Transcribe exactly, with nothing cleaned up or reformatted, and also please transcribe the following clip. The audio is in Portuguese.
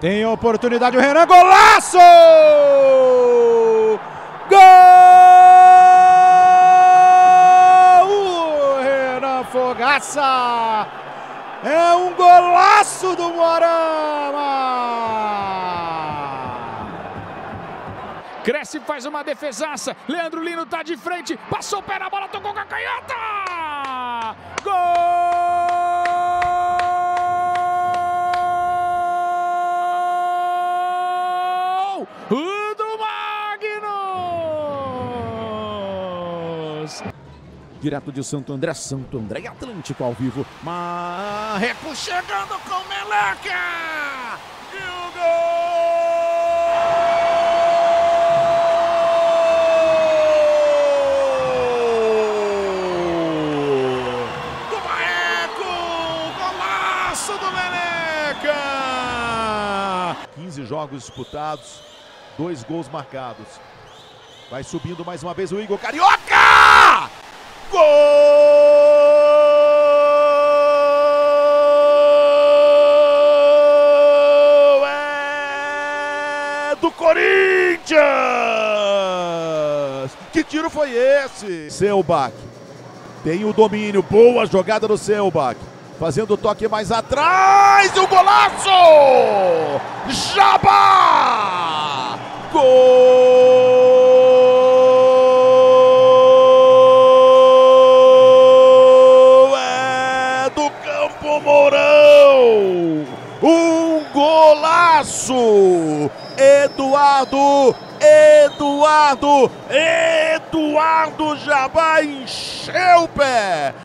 Tem a oportunidade o Renan, golaço! Gol! O Renan Fogaça! É um golaço do Moarama! Cresce, faz uma defesaça. Leandro Lino tá de frente. Passou o pé na bola, tocou com a canhota! Gol! Do Magnus! Direto de Santo André, Santo André e Atlântico ao vivo. Marreco chegando com o Meleca! E o gol! Do Marreco! Golaço do Meleca! quinze jogos disputados, dois gols marcados. Vai subindo mais uma vez o Igor Carioca! Gol! É do Corinthians! Que tiro foi esse? Selbach tem o domínio, boa jogada do Selbach, fazendo o toque mais atrás e o golaço! Jabá! Gol! Mourão, um golaço, Eduardo, Eduardo, Eduardo Jabá encheu o pé.